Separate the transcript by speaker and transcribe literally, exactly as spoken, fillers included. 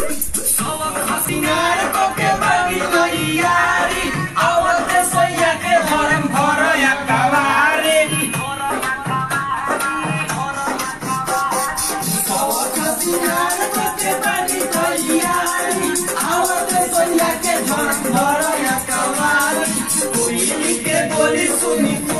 Speaker 1: सिंगार को के बागी तैयारी आवत सैया के धरम भर या कवारी सिंगार को के बागी तैयारी आवत सैया के धरम भर या कवारी कोई के बोली सुनी